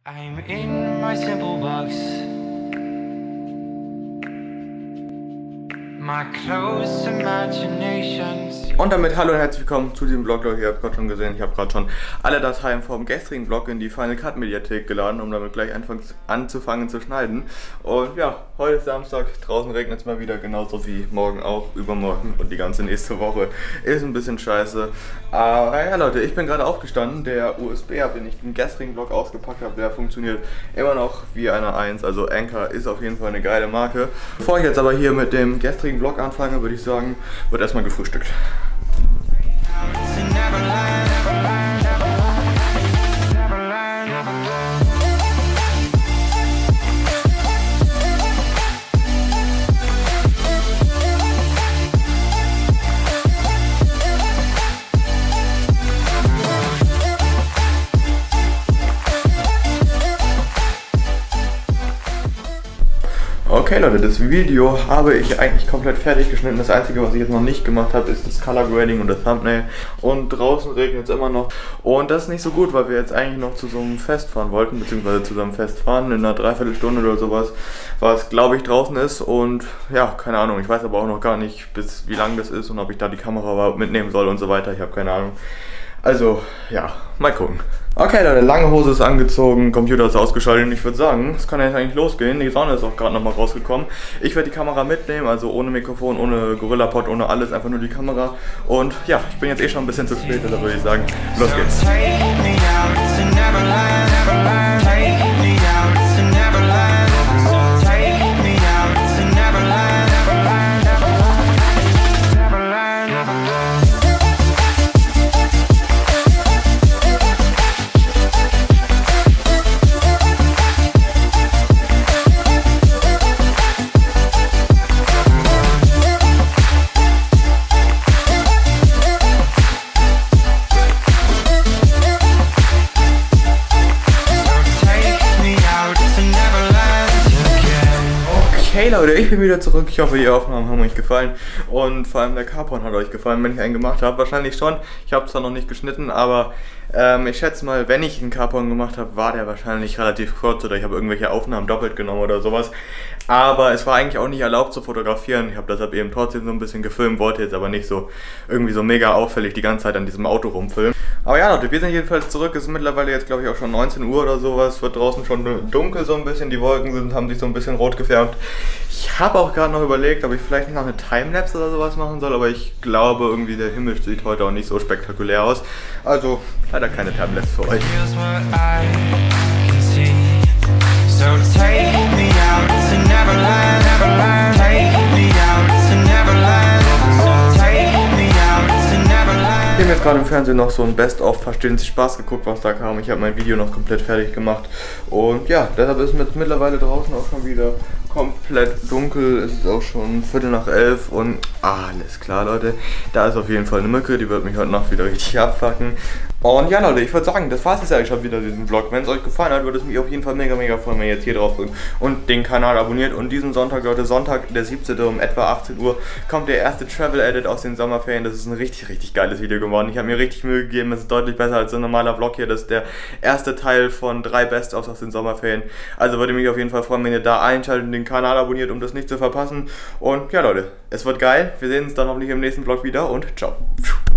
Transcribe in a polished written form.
I'm in my simple box. My close imaginations. Und damit hallo und herzlich willkommen zu diesem Vlog, Leute. Ihr habt gerade schon gesehen, ich habe gerade schon alle Dateien vom gestrigen Vlog in die Final Cut Mediathek geladen, um damit gleich anzufangen zu schneiden. Und ja, heute ist Samstag, draußen regnet es mal wieder, genauso wie morgen auch, übermorgen und die ganze nächste Woche. Ist ein bisschen scheiße. Aber ja Leute, ich bin gerade aufgestanden, der USB-Hub, den ich im gestrigen Vlog ausgepackt habe, der funktioniert immer noch wie eine 1, also Anker ist auf jeden Fall eine geile Marke. Bevor ich jetzt aber hier mit dem gestrigen Vlog anfange, würde ich sagen, wird erstmal gefrühstückt. Okay Leute, das Video habe ich eigentlich komplett fertig geschnitten. Das einzige, was ich jetzt noch nicht gemacht habe, ist das Color Grading und das Thumbnail. Und draußen regnet es immer noch. Und das ist nicht so gut, weil wir jetzt eigentlich noch zu so einem Fest fahren wollten, beziehungsweise zu so einem Fest fahren in einer Dreiviertelstunde oder sowas, was glaube ich draußen ist. Und ja, keine Ahnung, ich weiß aber auch noch gar nicht, bis wie lang das ist und ob ich da die Kamera überhaupt mitnehmen soll und so weiter. Ich habe keine Ahnung. Also, ja, mal gucken. Okay Leute, lange Hose ist angezogen, Computer ist ausgeschaltet und ich würde sagen, es kann jetzt eigentlich losgehen. Die Sonne ist auch gerade nochmal rausgekommen. Ich werde die Kamera mitnehmen, also ohne Mikrofon, ohne Gorillapod, ohne alles, einfach nur die Kamera. Und ja, ich bin jetzt eh schon ein bisschen zu spät, also würde ich sagen, los geht's. Hey Leute, ich bin wieder zurück. Ich hoffe, die Aufnahmen haben euch gefallen und vor allem der Carporn hat euch gefallen, wenn ich einen gemacht habe. Wahrscheinlich schon. Ich habe zwar noch nicht geschnitten, aber ich schätze mal, wenn ich einen Carporn gemacht habe, war der wahrscheinlich relativ kurz oder ich habe irgendwelche Aufnahmen doppelt genommen oder sowas. Aber es war eigentlich auch nicht erlaubt zu fotografieren. Ich habe deshalb eben trotzdem so ein bisschen gefilmt, wollte jetzt aber nicht so irgendwie so mega auffällig die ganze Zeit an diesem Auto rumfilmen. Aber ja Leute, wir sind jedenfalls zurück. Es ist mittlerweile jetzt glaube ich auch schon 19 Uhr oder sowas. Wird draußen schon dunkel so ein bisschen. Die Wolken haben sich so ein bisschen rot gefärbt. Ich habe auch gerade noch überlegt, ob ich vielleicht nicht noch eine Timelapse oder sowas machen soll, aber ich glaube irgendwie der Himmel sieht heute auch nicht so spektakulär aus. Also leider keine Timelapse für euch. Ich habe jetzt gerade im Fernsehen noch so ein Best-of Verstehen Sie Spaß geguckt, was da kam. Ich habe mein Video noch komplett fertig gemacht. Und ja, deshalb ist es mittlerweile draußen auch schon wieder komplett dunkel. Es ist auch schon 11:15 und alles klar Leute. Da ist auf jeden Fall eine Mücke, die wird mich heute Nacht wieder richtig abfacken. Und ja Leute, ich würde sagen, das war es jetzt eigentlich schon wieder diesen Vlog. Wenn es euch gefallen hat, würde es mich auf jeden Fall mega freuen, wenn ihr jetzt hier drauf drückt und den Kanal abonniert. Und diesen Sonntag, Leute, Sonntag der 17. um etwa 18 Uhr kommt der erste Travel Edit aus den Sommerferien. Das ist ein richtig geiles Video geworden. Ich habe mir richtig Mühe gegeben, es ist deutlich besser als ein normaler Vlog hier. Das ist der erste Teil von 3 Best-ofs aus den Sommerferien. Also würde mich auf jeden Fall freuen, wenn ihr da einschaltet und den Kanal abonniert, um das nicht zu verpassen. Und ja Leute, es wird geil. Wir sehen uns dann hoffentlich im nächsten Vlog wieder und ciao.